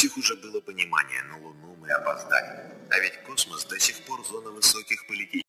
всех уже было понимание, на Луну мы опоздали. А ведь космос до сих пор зона высоких политических